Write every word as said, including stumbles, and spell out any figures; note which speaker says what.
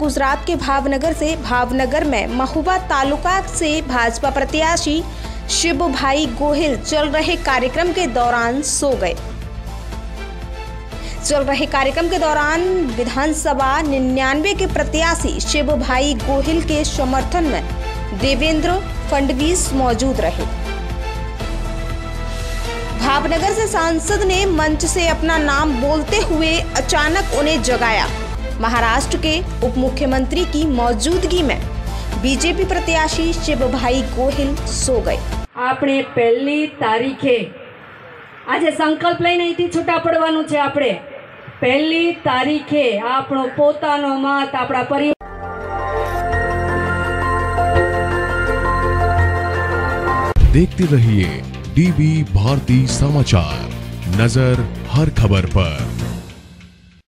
Speaker 1: गुजरात के भावनगर से भावनगर में महुआ तालुका से भाजपा प्रत्याशी शिवभाई गोहिल चल रहे कार्यक्रम के दौरान सो गए। चल रहे कार्यक्रम के दौरान विधानसभा निन्यानवे के प्रत्याशी शिवभाई गोहिल के समर्थन में देवेंद्र फडणवीस मौजूद रहे। भावनगर से सांसद ने मंच से अपना नाम बोलते हुए अचानक उन्हें जगाया। महाराष्ट्र के उप मुख्यमंत्री की मौजूदगी में बीजेपी प्रत्याशी शिवभाई गोहिल सो गए।
Speaker 2: આપણે પહેલી તારીખે આજે સંકલ્પ લઈને અહીંથી છૂટા પડવાનું છે। આપણે પહેલી તારીખે આપણો પોતાનો મત આપણા પરિવાર
Speaker 3: देखते रहिए डीवी भारती समाचार, नजर हर खबर पर।